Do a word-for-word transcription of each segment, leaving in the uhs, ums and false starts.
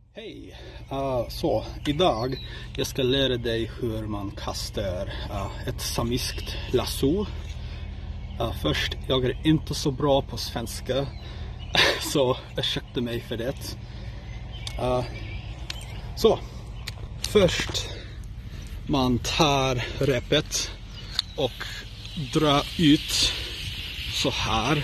Hej! Uh, så, idag jag ska lära dig hur man kastar uh, ett samiskt lasso. Uh, först, jag är inte så bra på svenska, så ursäkta mig för det. Uh, så, först man tar repet och drar ut så här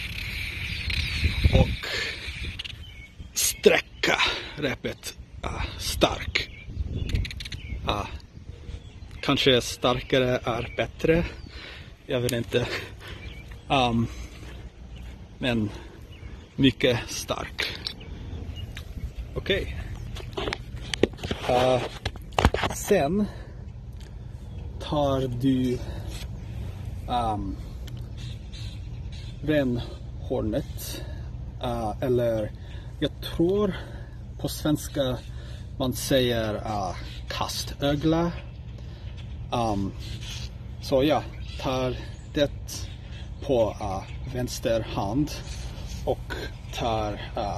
och sträcka repet uh, stark. Uh, kanske starkare är bättre. Jag vet inte. Um, men mycket stark. Okej. Okay. Uh, sen tar du um, renhornet. Uh, eller jag tror på svenska man säger uh, kastögla. Um, så jag tar det på uh, vänster hand och tar uh,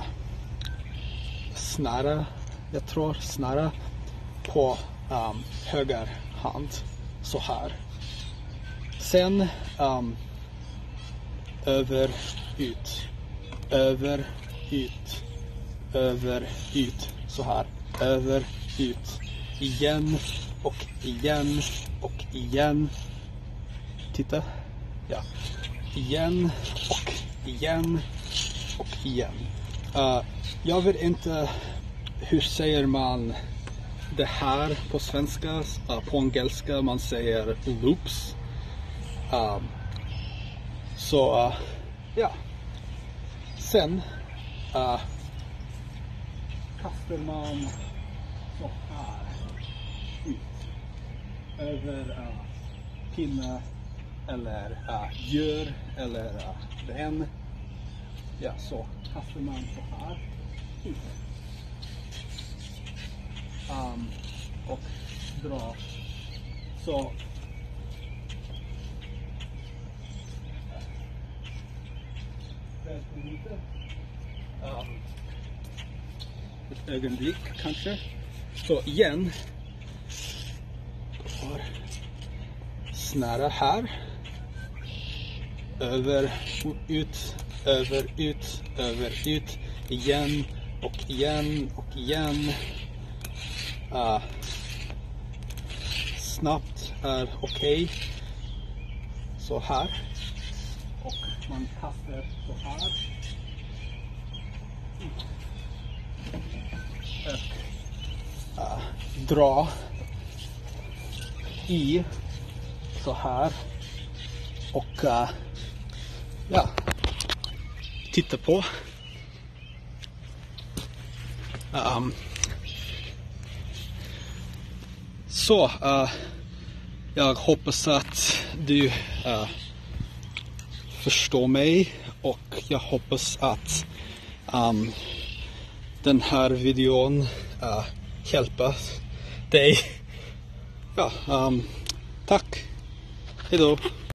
snara, jag tror snara på um, höger hand så här. Sen um, över ut, över ut, över ut så här, över ut, igen och igen och igen. Titta, ja, igen och igen och igen. Uh, jag vet inte hur säger man det här på svenska. Uh, på engelska man säger loops. Uh, så uh, ja. Sen uh, kastar man så här ut över uh, pinne eller uh, djur eller uh, ren. Ja, så kastar man så här ut. Um, och drar. Så Um, ett ögonblick kanske. Så igen. Snära här. Över, ut, över, ut, över, ut. Igen och igen och igen. Uh, snabbt är okej. Okay. Så här. Och man kastar så här. Och uh, dra i så här. Och uh, ja, titta på. Um, så uh, jag hoppas att du uh, förstår mig, och jag hoppas att um, den här videon uh, hjälper dig. Ja, um, tack. Hej då.